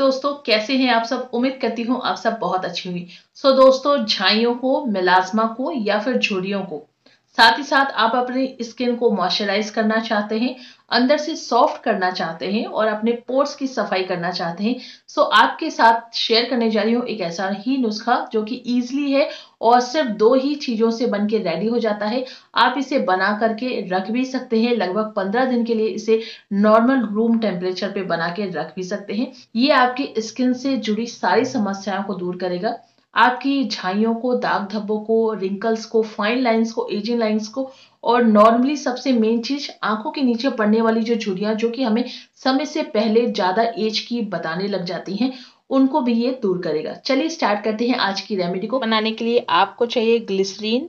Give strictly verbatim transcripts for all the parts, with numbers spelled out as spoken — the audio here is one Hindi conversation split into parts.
दोस्तों, कैसे हैं आप सब। उम्मीद करती हूँ आप सब बहुत अच्छी होंगी। सो दोस्तों, झाइयों को, मेलास्मा को या फिर झुर्रियों को, साथ ही साथ आप अपनी स्किन को मॉइस्चराइज करना चाहते हैं, अंदर से सॉफ्ट करना चाहते हैं और अपने पोर्स की सफाई करना चाहते हैं। सो आपके साथ शेयर करने जा रही हूँ एक ऐसा ही नुस्खा जो कि इजीली है और सिर्फ दो ही चीजों से बन के रेडी हो जाता है। आप इसे बना करके रख भी सकते हैं, लगभग पंद्रह दिन के लिए इसे नॉर्मल रूम टेम्परेचर पे बना के रख भी सकते हैं। ये आपकी स्किन से जुड़ी सारी समस्याओं को दूर करेगा, आपकी झाइयों को, दाग धब्बों को, रिंकल्स को, फाइन लाइंस को, एजिंग लाइंस को, और नॉर्मली सबसे मेन चीज आंखों के नीचे पड़ने वाली जो झुर्रियां जो कि हमें समय से पहले ज्यादा एज की बताने लग जाती हैं, उनको भी ये दूर करेगा। चलिए स्टार्ट करते हैं आज की रेमेडी को। बनाने के लिए आपको चाहिए ग्लिसरीन,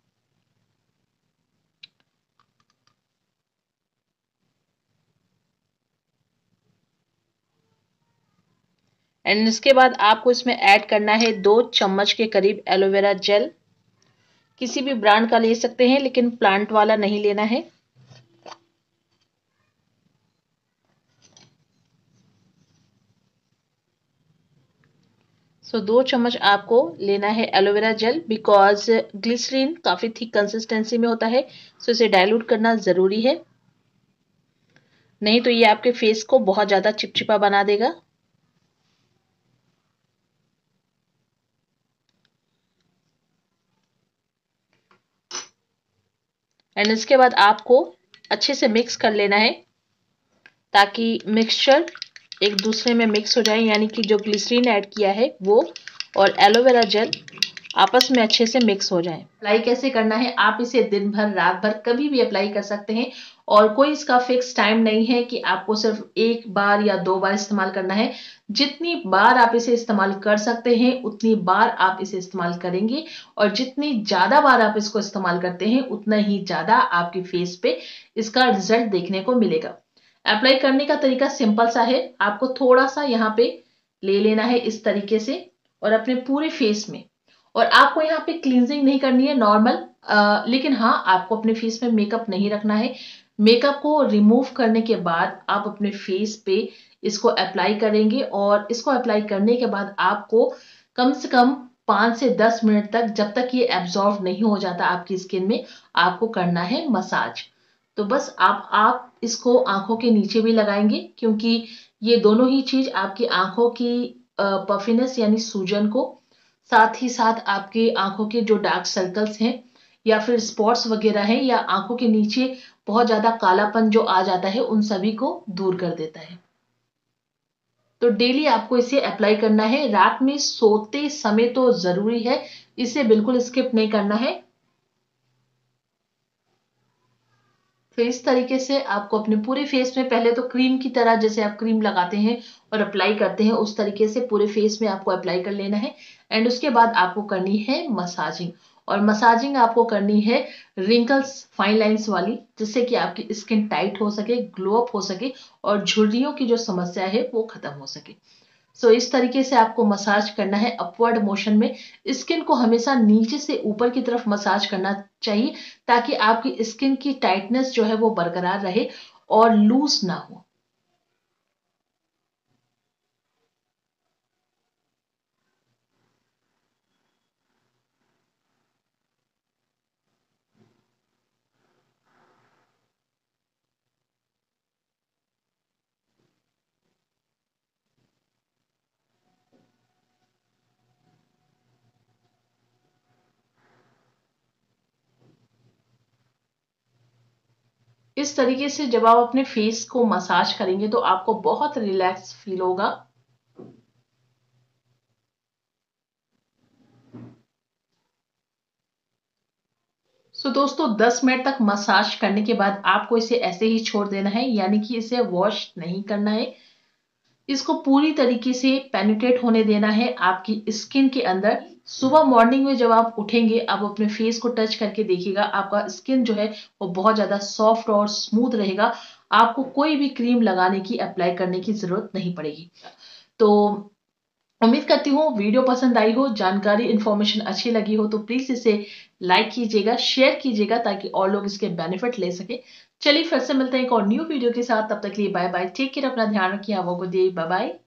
एंड इसके बाद आपको इसमें ऐड करना है दो चम्मच के करीब एलोवेरा जेल। किसी भी ब्रांड का ले सकते हैं लेकिन प्लांट वाला नहीं लेना है। सो so, दो चम्मच आपको लेना है एलोवेरा जेल, बिकॉज ग्लिसरीन काफी थिक कंसिस्टेंसी में होता है। सो so, इसे डाइल्यूट करना जरूरी है, नहीं तो ये आपके फेस को बहुत ज्यादा चिपचिपा बना देगा। एंड इसके बाद आपको अच्छे से मिक्स कर लेना है ताकि मिक्सचर एक दूसरे में मिक्स हो जाए, यानी कि जो ग्लिसरीन ऐड किया है वो और एलोवेरा जेल आपस में अच्छे से मिक्स हो जाए। अप्लाई कैसे करना है, आप इसे दिन भर, रात भर, कभी भी अप्लाई कर सकते हैं और कोई इसका फिक्स टाइम नहीं है कि आपको सिर्फ एक बार या दो बार इस्तेमाल करना है। जितनी बार आप इसे इस्तेमाल कर सकते हैं उतनी बार आप इसे इस्तेमाल करेंगे, और जितनी ज्यादा बार आप इसको इस्तेमाल करते हैं उतना ही ज्यादा आपके फेस पे इसका रिजल्ट देखने को मिलेगा। अप्लाई करने का तरीका सिंपल सा है, आपको थोड़ा सा यहाँ पे ले लेना है इस तरीके से और अपने पूरे फेस में, और आपको यहाँ पे क्लींजिंग नहीं करनी है, नॉर्मल, लेकिन हाँ आपको अपने फेस में मेकअप नहीं रखना है। मेकअप को रिमूव करने के बाद आप अपने फेस पे इसको अप्लाई करेंगे और इसको अप्लाई करने के बाद आपको कम से कम पाँच से दस मिनट तक, जब तक ये एब्जॉर्व नहीं हो जाता आपकी स्किन में, आपको करना है मसाज। तो बस आप आप इसको आंखों के नीचे भी लगाएंगे, क्योंकि ये दोनों ही चीज आपकी आंखों की पफिनेस यानी सूजन को, साथ ही साथ आपके आंखों के जो डार्क सर्कल्स हैं या फिर स्पॉट्स वगैरह हैं, या आंखों के नीचे बहुत ज्यादा कालापन जो आ जाता है, उन सभी को दूर कर देता है। तो डेली आपको इसे अप्लाई करना है, रात में सोते समय तो जरूरी है, इसे बिल्कुल स्किप नहीं करना है। तो इस तरीके से आपको अपने पूरे फेस में, पहले तो क्रीम की तरह जैसे आप क्रीम लगाते हैं और अप्लाई करते हैं, उस तरीके से पूरे फेस में आपको अप्लाई कर लेना है। एंड उसके बाद आपको करनी है मसाजिंग, और मसाजिंग आपको करनी है रिंकल्स, फाइन लाइंस वाली, जिससे कि आपकी स्किन टाइट हो सके, ग्लो अप हो सके और झुर्रियों की जो समस्या है वो खत्म हो सके। सो इस तरीके से आपको मसाज करना है अपवर्ड मोशन में। स्किन को हमेशा नीचे से ऊपर की तरफ मसाज करना चाहिए ताकि आपकी स्किन की टाइटनेस जो है वो बरकरार रहे और लूज ना हो। इस तरीके से जब आप अपने फेस को मसाज करेंगे तो आपको बहुत रिलैक्स फील होगा। सो so, दोस्तों दस मिनट तक मसाज करने के बाद आपको इसे ऐसे ही छोड़ देना है, यानी कि इसे वॉश नहीं करना है। इसको पूरी तरीके से पेनिट्रेट होने देना है आपकी स्किन के अंदर। सुबह मॉर्निंग में जब आप उठेंगे, आप अपने फेस को टच करके देखिएगा, आपका स्किन जो है वो बहुत ज्यादा सॉफ्ट और स्मूथ रहेगा। आपको कोई भी क्रीम लगाने की, अप्लाई करने की जरूरत नहीं पड़ेगी। तो उम्मीद करती हूँ वीडियो पसंद आई हो, जानकारी, इंफॉर्मेशन अच्छी लगी हो तो प्लीज इसे लाइक कीजिएगा, शेयर कीजिएगा ताकि और लोग इसके बेनिफिट ले सके। चलिए फिर से मिलते हैं एक और न्यू वीडियो के साथ, तब तक के लिए बाय बाय, टेक केयर, अपना ध्यान रखिए, गुड डे, बाय बाय।